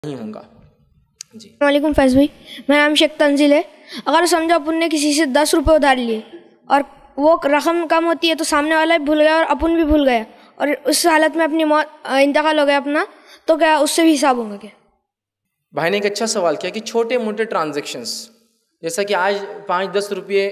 نہیں ہوں گا. جی السلام علیکم فیض بھائی، میرا نام شیخ تنزیل ہے. اگر سمجھو اپن نے کسی سے 10 روپے ادھار لیے اور وہ رقم کم ہوتی ہے تو سامنے والا بھی بھول گیا اور اپن بھی بھول گیا اور اس حالت میں اپنی موت انتقال ہو گیا اپنا، تو کیا اس سے بھی حساب ہوگا کیا؟ بھائی نے ایک اچھا سوال کیا کہ چھوٹے موٹے ٹرانزیکشنز جیسا کہ آج 5-10 روپئے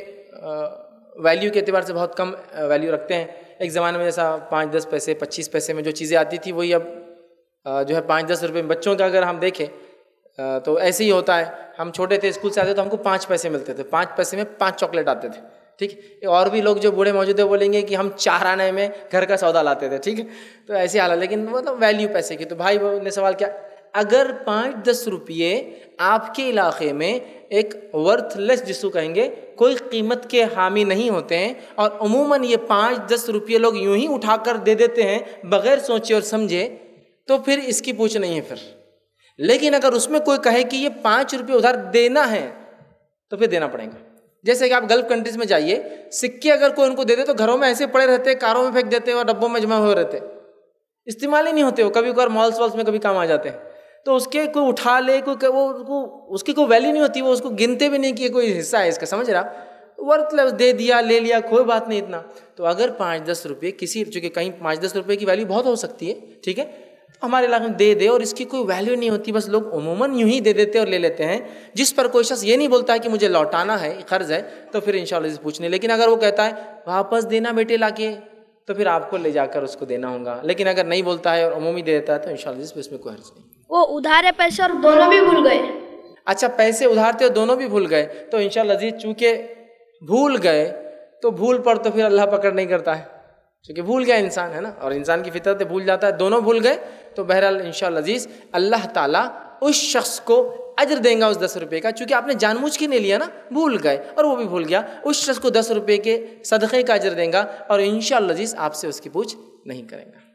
ویلیو کے اعتبار سے بہت کم ویلیو رکھتے ہیں. ایک زمانے میں جیسا 5-10 پیسے 25 پیسے میں جو چیزیں آتی تھی وہی اب جو ہے 5-10 روپئے. بچوں کا اگر ہم دیکھیں تو ایسے ہی ہوتا ہے. ہم چھوٹے تھے اسکول سے آتے تو ہم کو 5 پیسے ملتے تھے، 5 پیسے میں 5 چاکلیٹ آتے تھے. ٹھیک، اور بھی لوگ جو بوڑھے موجود ہیں بولیں گے کہ ہم 4 آنے میں گھر کا سودا لاتے تھے. ٹھیک ہے، تو ایسی حالت. لیکن مطلب ویلیو پیسے کی. تو بھائی نے سوال کیا، اگر 5-10 روپئے آپ کے علاقے میں ایک ورتھ لیس جس کو کہیں گے کوئی قیمت کے حامی نہیں ہوتے ہیں اور عموماً یہ 5-10 روپئے لوگ یوں ہی اٹھا کر دے دیتے ہیں بغیر سوچے اور سمجھے، تو پھر اس کی پوچھ نہیں ہے پھر. لیکن اگر اس میں کوئی کہے کہ یہ 5 روپئے ادھار دینا ہے تو پھر دینا پڑے گا. جیسے کہ آپ گلف کنٹریز میں جائیے، سکے اگر کوئی ان کو دے دے تو گھروں میں ایسے پڑے رہتے، کاروں میں پھینک دیتے اور ڈبوں میں جمع ہوئے رہتے، استعمال ہی نہیں ہوتے. وہ کبھی کبھار مالس والس میں کبھی کام آ جاتے ہیں. تو اس کے کوئی اٹھا لے، اس کی کوئی ویلیو نہیں ہوتی، وہ اس کو گنتے بھی نہیں کہ کوئی حصہ ہے اس کا. سمجھ رہا، ورتھ لیس دے دیا لے لیا کوئی بات نہیں اتنا. تو اگر 5-10 روپئے کسی، چونکہ کہیں 5-10 روپئے کی ویلیو بہت ہو سکتی ہے، ٹھیک ہے، ہمارے علاقے میں دے دے اور اس کی کوئی ویلیو نہیں ہوتی، بس لوگ عموماً یوں ہی دے دیتے اور لے لیتے ہیں. جس پر کوئی شخص یہ نہیں بولتا ہے کہ مجھے لوٹانا ہے، قرض ہے، تو پھر انشاءاللہ سے پوچھنے. لیکن اگر وہ کہتا ہے واپس دینا بیٹے لا کے، تو پھر آپ کو لے جا کر اس کو دینا ہوگا. لیکن اگر نہیں بولتا ہے اور عمومی دے دیتا ہے تو انشاءاللہ سے اس میں کوئی حرج نہیں. وہ ادھارے پیسے اور دونوں بھی بھول گئے. اچھا، پیسے ادھار تھے اور دونوں بھی بھول گئے، تو انشاءاللہ عزیز چونکہ بھول گئے تو بھول پر تو پھر اللہ پکڑ نہیں کرتا ہے، چونکہ بھول گیا انسان ہے نا، اور انسان کی فطرت بھول جاتا ہے. دونوں بھول گئے تو بہرحال انشاءاللہ عزیز اللہ تعالیٰ اس شخص کو اجر دیں گا اس 10 روپے کا، چونکہ آپ نے جان بوجھ کے نہیں لیا نا، بھول گئے اور وہ بھی بھول گیا. اس شخص کو 10 روپے کے صدقے کا اجر دیں گا اور انشاءاللہ عزیز آپ سے اس کی پوچھ نہیں کریں گا.